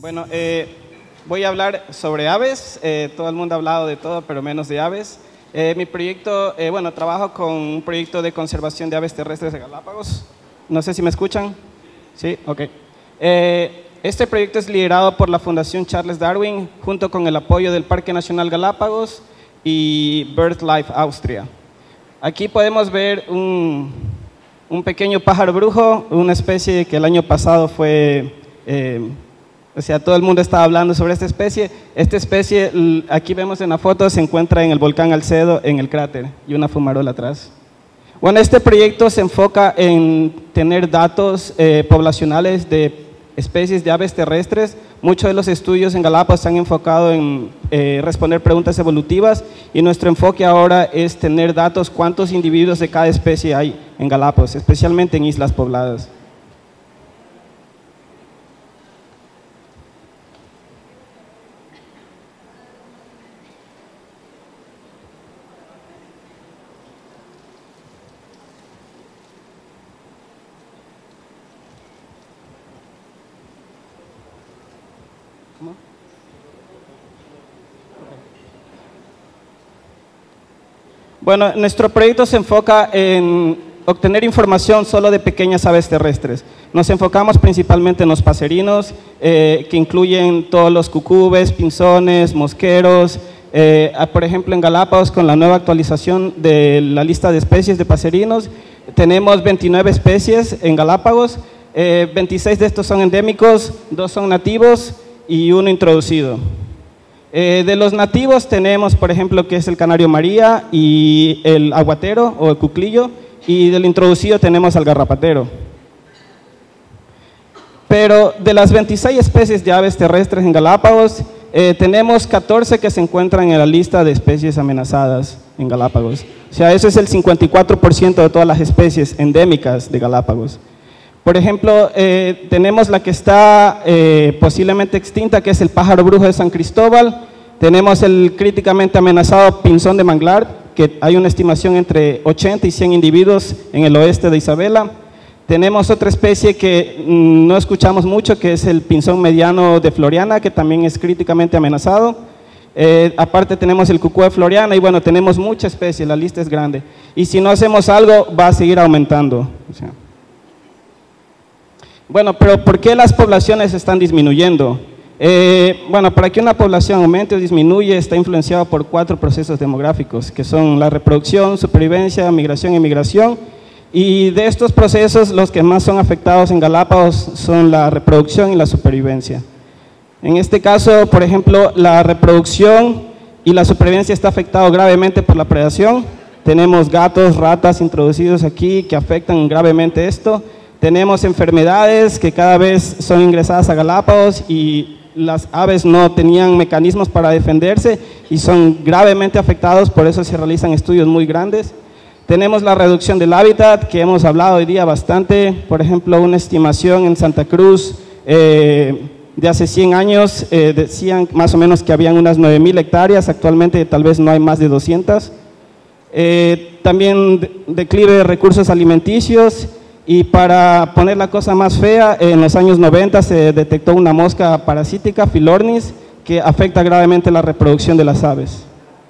Bueno, voy a hablar sobre aves. Todo el mundo ha hablado de todo, pero menos de aves. Mi proyecto, bueno, trabajo con un proyecto de conservación de aves terrestres de Galápagos. No sé si me escuchan. Sí, ok. Este proyecto es liderado por la Fundación Charles Darwin, junto con el apoyo del Parque Nacional Galápagos y BirdLife Austria. Aquí podemos ver un pequeño pájaro brujo, una especie que el año pasado fue, o sea, todo el mundo estaba hablando sobre esta especie. Esta especie, aquí vemos en la foto, se encuentra en el volcán Alcedo, en el cráter, y una fumarola atrás. Bueno, este proyecto se enfoca en tener datos poblacionales de especies de aves terrestres. Muchos de los estudios en Galápagos se han enfocado en responder preguntas evolutivas, y nuestro enfoque ahora es tener datos cuántos individuos de cada especie hay en Galápagos, especialmente en islas pobladas. Bueno, nuestro proyecto se enfoca en obtener información solo de pequeñas aves terrestres. Nos enfocamos principalmente en los paserinos, que incluyen todos los cucúbes, pinzones, mosqueros. Por ejemplo, en Galápagos, con la nueva actualización de la lista de especies de paserinos, tenemos 29 especies en Galápagos. 26 de estos son endémicos, 2 son nativos y 1 introducido. De los nativos tenemos, por ejemplo, que es el canario María y el aguatero o el cuclillo, y del introducido tenemos al garrapatero. Pero de las 26 especies de aves terrestres en Galápagos, tenemos 14 que se encuentran en la lista de especies amenazadas en Galápagos. O sea, eso es el 54% de todas las especies endémicas de Galápagos. Por ejemplo, tenemos la que está posiblemente extinta, que es el pájaro brujo de San Cristóbal. Tenemos el críticamente amenazado pinzón de manglar, que hay una estimación entre 80 y 100 individuos en el oeste de Isabela. Tenemos otra especie que no escuchamos mucho, que es el pinzón mediano de Floriana, que también es críticamente amenazado. Aparte tenemos el cucú de Floriana, y bueno, tenemos mucha especie, la lista es grande. Y si no hacemos algo, va a seguir aumentando. O sea, bueno, pero ¿por qué las poblaciones están disminuyendo? Bueno, para que una población aumente o disminuye está influenciado por 4 procesos demográficos, que son la reproducción, supervivencia, migración y emigración. Y de estos procesos, los que más son afectados en Galápagos son la reproducción y la supervivencia. En este caso, por ejemplo, la reproducción y la supervivencia está afectado gravemente por la predación. Tenemos gatos, ratas introducidos aquí que afectan gravemente esto. Tenemos enfermedades que cada vez son ingresadas a Galápagos, y las aves no tenían mecanismos para defenderse y son gravemente afectados, por eso se realizan estudios muy grandes. Tenemos la reducción del hábitat, que hemos hablado hoy día bastante. Por ejemplo, una estimación en Santa Cruz de hace 100 años, decían más o menos que habían unas 9.000 hectáreas, actualmente tal vez no hay más de 200. También declive de recursos alimenticios. Y para poner la cosa más fea, en los años 90 se detectó una mosca parasítica, Philornis, que afecta gravemente la reproducción de las aves.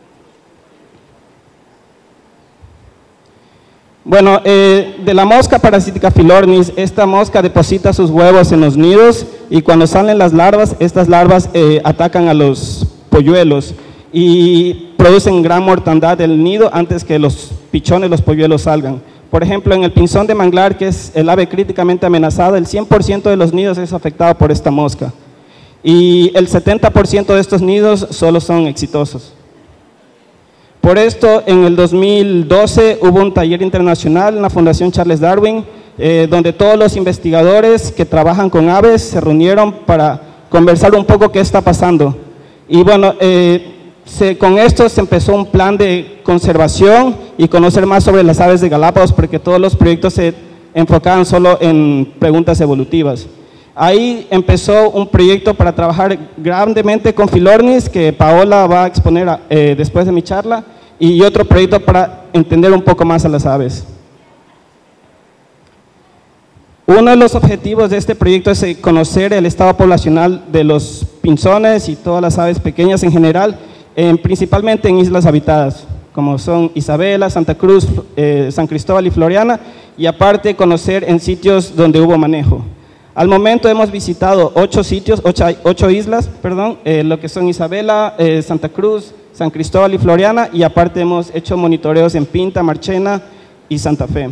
Bueno, de la mosca parasítica Philornis, esta mosca deposita sus huevos en los nidos, y cuando salen las larvas, estas larvas atacan a los polluelos y producen gran mortandad del nido antes que los pichones, los polluelos salgan. Por ejemplo, en el pinzón de manglar, que es el ave críticamente amenazada, el 100% de los nidos es afectado por esta mosca, y el 70% de estos nidos solo son exitosos. Por esto, en el 2012 hubo un taller internacional en la Fundación Charles Darwin, donde todos los investigadores que trabajan con aves se reunieron para conversar un poco qué está pasando. Y bueno, con esto se empezó un plan de conservación y conocer más sobre las aves de Galápagos, porque todos los proyectos se enfocaban solo en preguntas evolutivas. Ahí empezó un proyecto para trabajar grandemente con Philornis, que Paola va a exponer después de mi charla, y otro proyecto para entender un poco más a las aves. Uno de los objetivos de este proyecto es conocer el estado poblacional de los pinzones y todas las aves pequeñas en general, principalmente en islas habitadas, como son Isabela, Santa Cruz, San Cristóbal y Floriana, y aparte conocer en sitios donde hubo manejo. Al momento hemos visitado 8 islas, lo que son Isabela, Santa Cruz, San Cristóbal y Floriana, y aparte hemos hecho monitoreos en Pinta, Marchena y Santa Fe.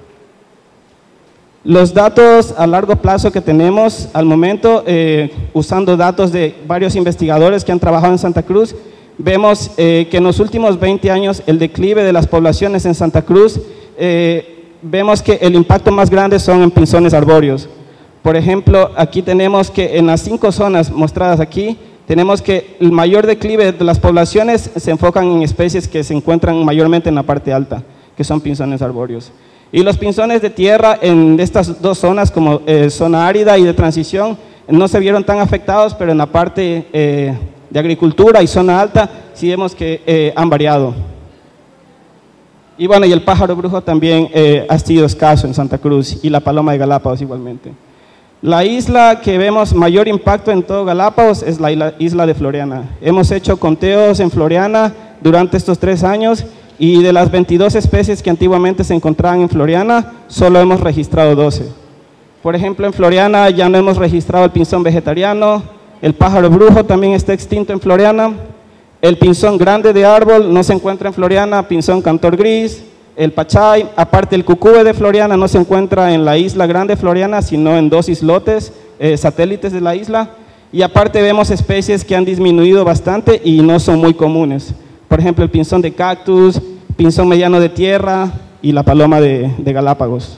Los datos a largo plazo que tenemos al momento, usando datos de varios investigadores que han trabajado en Santa Cruz, vemos que en los últimos 20 años el declive de las poblaciones en Santa Cruz, vemos que el impacto más grande son en pinzones arbóreos. Por ejemplo, aquí tenemos que en las 5 zonas mostradas aquí, tenemos que el mayor declive de las poblaciones se enfocan en especies que se encuentran mayormente en la parte alta, que son pinzones arbóreos. Y los pinzones de tierra en estas 2 zonas, como zona árida y de transición, no se vieron tan afectados, pero en la parte de agricultura y zona alta sí vemos que han variado. Y bueno, y el pájaro brujo también ha sido escaso en Santa Cruz, y la paloma de Galápagos igualmente. La isla que vemos mayor impacto en todo Galápagos es la isla de Floriana. Hemos hecho conteos en Floriana durante estos 3 años, y de las 22 especies que antiguamente se encontraban en Floriana, solo hemos registrado 12. Por ejemplo, en Floriana ya no hemos registrado el pinzón vegetariano, el pájaro brujo también está extinto en Floriana, el pinzón grande de árbol no se encuentra en Floriana, pinzón cantor gris, el pachay, aparte el cucube de Floriana no se encuentra en la isla grande Floriana, sino en 2 islotes satélites de la isla, y aparte vemos especies que han disminuido bastante y no son muy comunes. Por ejemplo, el pinzón de cactus, pinzón mediano de tierra y la paloma de Galápagos.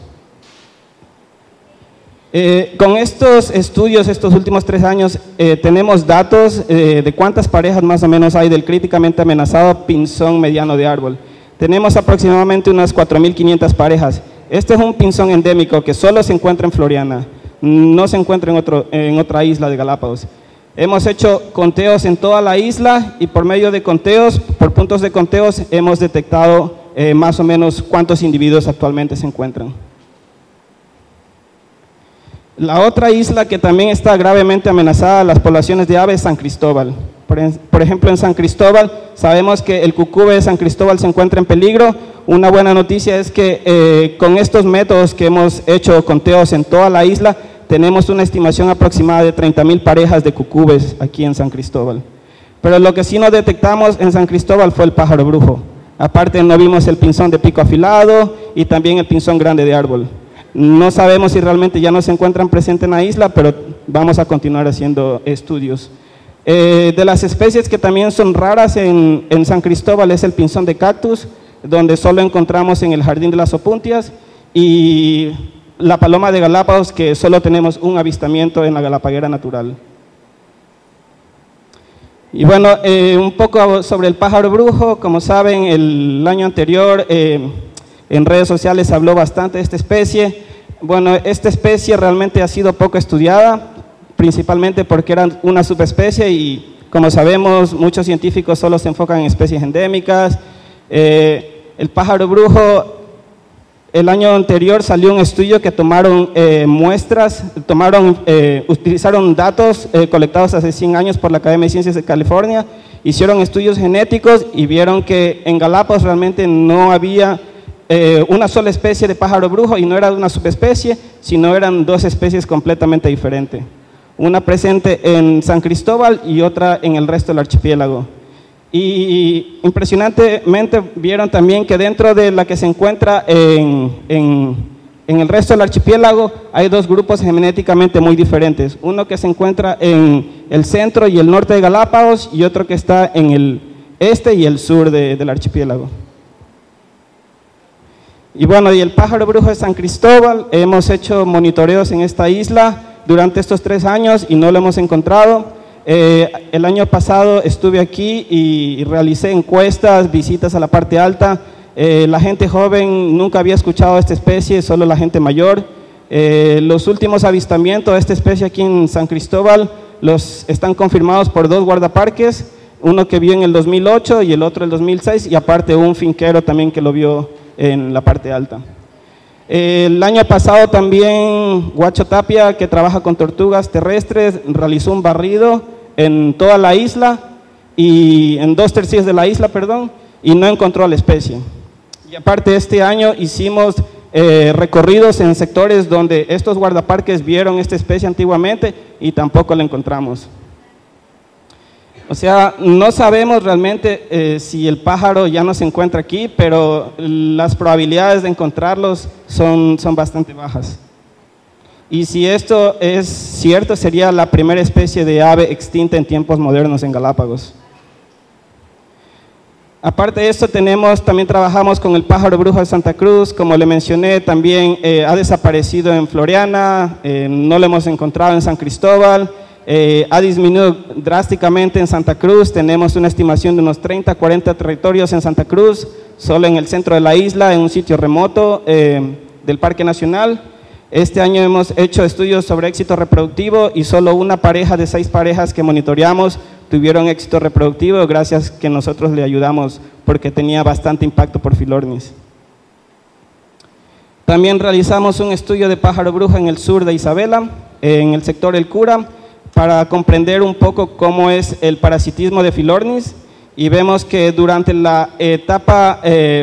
Con estos estudios, estos últimos 3 años, tenemos datos de cuántas parejas más o menos hay del críticamente amenazado pinzón mediano de árbol. Tenemos aproximadamente unas 4.500 parejas. Este es un pinzón endémico que solo se encuentra en Floriana, no se encuentra en otra isla de Galápagos. Hemos hecho conteos en toda la isla y por medio de conteos, por puntos de conteos, hemos detectado más o menos cuántos individuos actualmente se encuentran. La otra isla que también está gravemente amenazada a las poblaciones de aves es San Cristóbal. Por ejemplo, en San Cristóbal sabemos que el cucube de San Cristóbal se encuentra en peligro. Una buena noticia es que con estos métodos que hemos hecho conteos en toda la isla, tenemos una estimación aproximada de 30.000 parejas de cucubes aquí en San Cristóbal. Pero lo que sí no detectamos en San Cristóbal fue el pájaro brujo. Aparte no vimos el pinzón de pico afilado y también el pinzón grande de árbol. No sabemos si realmente ya no se encuentran presentes en la isla, pero vamos a continuar haciendo estudios. De las especies que también son raras en San Cristóbal es el pinzón de cactus, donde solo encontramos en el Jardín de las Opuntias, y la paloma de Galápagos, que solo tenemos un avistamiento en la Galapaguera natural. Y bueno, un poco sobre el pájaro brujo. Como saben, el año anterior en redes sociales se habló bastante de esta especie. Bueno, esta especie realmente ha sido poco estudiada, principalmente porque era una subespecie y, como sabemos, muchos científicos solo se enfocan en especies endémicas. El pájaro brujo, el año anterior salió un estudio que tomaron muestras, utilizaron datos colectados hace 100 años por la Academia de Ciencias de California, hicieron estudios genéticos y vieron que en Galápagos realmente no había una sola especie de pájaro brujo, y no era una subespecie, sino eran 2 especies completamente diferentes. Una presente en San Cristóbal y otra en el resto del archipiélago. Y impresionantemente vieron también que dentro de la que se encuentra en el resto del archipiélago hay 2 grupos genéticamente muy diferentes. Uno que se encuentra en el centro y el norte de Galápagos y otro que está en el este y el sur del archipiélago. Y bueno, y el pájaro brujo de San Cristóbal, hemos hecho monitoreos en esta isla durante estos 3 años y no lo hemos encontrado. El año pasado estuve aquí y realicé encuestas, visitas a la parte alta. La gente joven nunca había escuchado esta especie, solo la gente mayor. Los últimos avistamientos de esta especie aquí en San Cristóbal están confirmados por 2 guardaparques, uno que vio en el 2008 y el otro en el 2006, y aparte un finquero también que lo vio en la parte alta. El año pasado también Guacho Tapia, que trabaja con tortugas terrestres, realizó un barrido en toda la isla, y en 2/3 de la isla, perdón, y no encontró la especie. Y aparte este año hicimos recorridos en sectores donde estos guardaparques vieron esta especie antiguamente y tampoco la encontramos. O sea, no sabemos realmente si el pájaro ya no se encuentra aquí, pero las probabilidades de encontrarlos son bastante bajas. Y si esto es cierto, sería la primera especie de ave extinta en tiempos modernos en Galápagos. Aparte de esto, también trabajamos con el pájaro brujo de Santa Cruz. Como le mencioné, también ha desaparecido en Floriana, no lo hemos encontrado en San Cristóbal, ha disminuido drásticamente en Santa Cruz. Tenemos una estimación de unos 30, 40 territorios en Santa Cruz, solo en el centro de la isla, en un sitio remoto del Parque Nacional. Este año hemos hecho estudios sobre éxito reproductivo y solo una pareja de 6 parejas que monitoreamos tuvieron éxito reproductivo, gracias que nosotros le ayudamos porque tenía bastante impacto por Philornis. También realizamos un estudio de pájaro brujo en el sur de Isabela, en el sector El Cura, para comprender un poco cómo es el parasitismo de Philornis, y vemos que durante la etapa,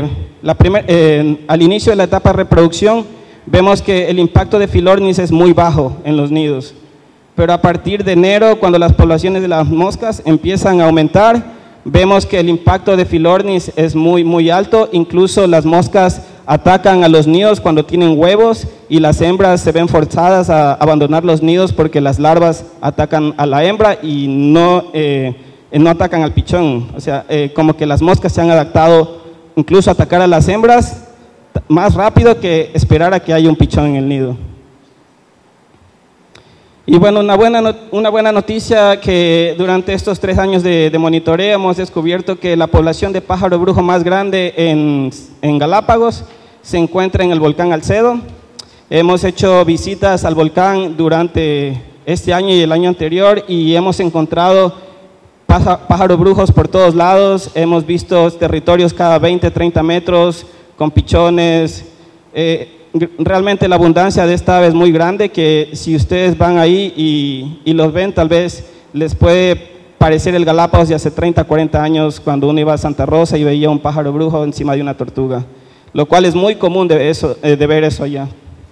al inicio de la etapa de reproducción, vemos que el impacto de Philornis es muy bajo en los nidos. Pero a partir de enero, cuando las poblaciones de las moscas empiezan a aumentar, vemos que el impacto de Philornis es muy alto. Incluso las moscas atacan a los nidos cuando tienen huevos y las hembras se ven forzadas a abandonar los nidos porque las larvas atacan a la hembra y no atacan al pichón. O sea, como que las moscas se han adaptado incluso a atacar a las hembras más rápido que esperar a que haya un pichón en el nido. Y bueno, una buena noticia, que durante estos 3 años de monitoreo hemos descubierto que la población de pájaro brujo más grande en Galápagos se encuentra en el volcán Alcedo. Hemos hecho visitas al volcán durante este año y el año anterior y hemos encontrado pájaros brujos por todos lados. Hemos visto territorios cada 20, 30 metros con pichones. Realmente la abundancia de esta ave es muy grande, que si ustedes van ahí y los ven, tal vez les puede parecer el Galápagos de hace 30, 40 años, cuando uno iba a Santa Rosa y veía un pájaro brujo encima de una tortuga, lo cual es muy común de ver eso allá.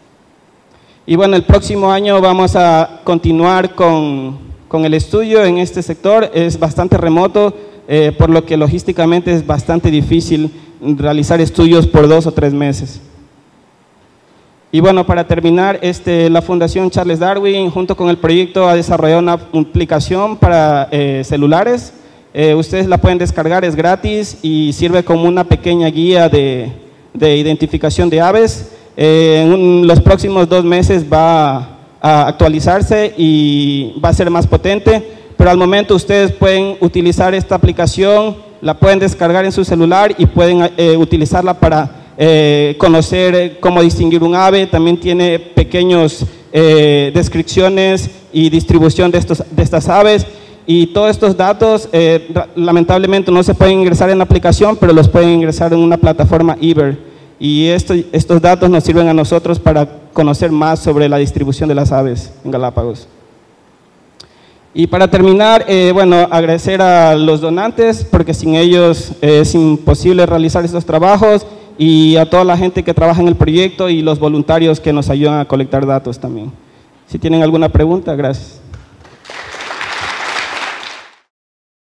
Y bueno, el próximo año vamos a continuar con el estudio en este sector. Es bastante remoto, por lo que logísticamente es bastante difícil realizar estudios por 2 o 3 meses. Y bueno, para terminar, la Fundación Charles Darwin junto con el proyecto ha desarrollado una aplicación para celulares. Ustedes la pueden descargar, es gratis y sirve como una pequeña guía de identificación de aves. En los próximos 2 meses va a actualizarse y va a ser más potente, pero al momento ustedes pueden utilizar esta aplicación, la pueden descargar en su celular y pueden utilizarla para conocer cómo distinguir un ave. También tiene pequeños descripciones y distribución de estas aves, y todos estos datos lamentablemente no se pueden ingresar en la aplicación, pero los pueden ingresar en una plataforma eBird, y estos datos nos sirven a nosotros para conocer más sobre la distribución de las aves en Galápagos. Y para terminar, bueno, agradecer a los donantes, porque sin ellos es imposible realizar estos trabajos, y a toda la gente que trabaja en el proyecto y los voluntarios que nos ayudan a colectar datos también. Si tienen alguna pregunta, gracias.